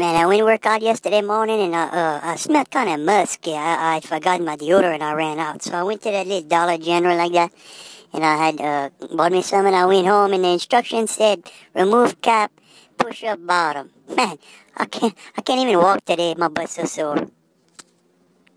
Man, I went to work out yesterday morning and I smelled kind of musky. I forgot my deodorant. I ran out. So I went to that little Dollar General like that and I had bought me some and I went home and the instructions said remove cap, push up bottom. Man, I can't even walk today. My butt's so sore.